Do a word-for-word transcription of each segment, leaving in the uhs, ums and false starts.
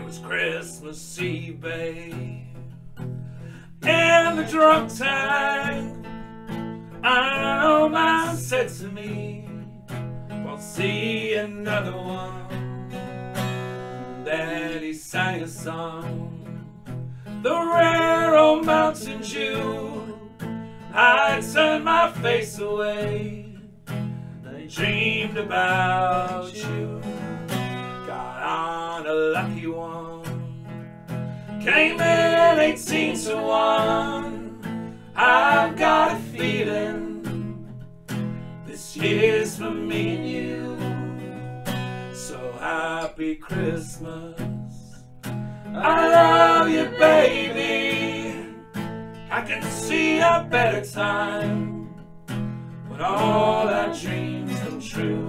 was Christmas Eve, babe, in the drunk tank. An old man said to me, "We'll see another one." And then he sang a song, the rare old Mountain Dew. I turned my face away, and I dreamed about you. Got on a lucky one, came in eighteen to one. I've got a feeling this year's for me and you. So happy Christmas, I love you, baby. I can see a better time when all our dreams come true.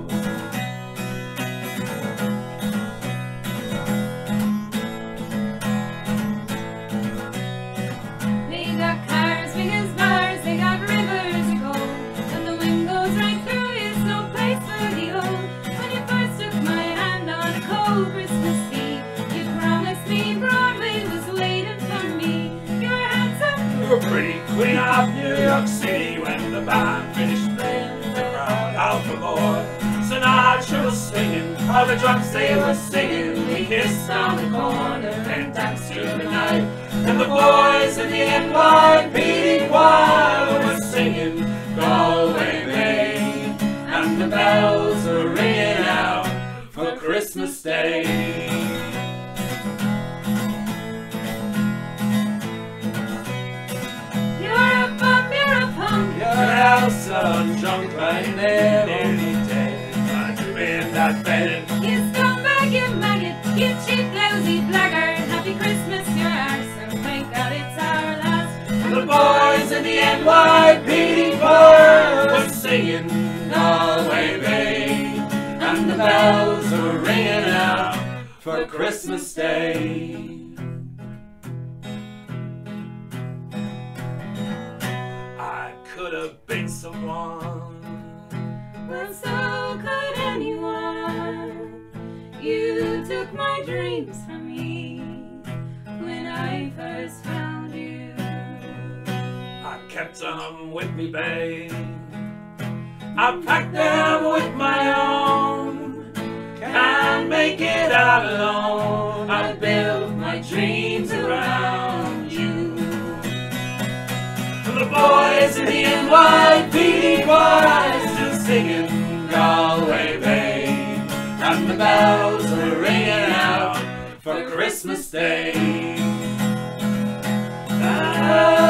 Pretty queen of New York City. When the band finished playing, the crowd out for more. Sinatra was singing, all the drums they were singing. We kissed on the corner and danced through the night. And the boys in the N Y P D choir were singing Galway Bay. And the bells are ringing out for Christmas Day. Son, drunk right there any day. I dream in that bed. You scumbag, you maggot, you cheap, lousy blackguard. Happy Christmas, you're ours, so thank God it's our last. And the boys in the N Y P D choir were singing Galway Bay. And the bells are ringing out for Christmas Day. Could have been someone, well, so could anyone. You took my dreams from me when I first found you. I kept them with me, babe. I packed them with my own. Can't make it out alone. I built my dreams around you. The boys in the N Y P D choir still singing Galway Bay. And the bells are ringing out for Christmas Day.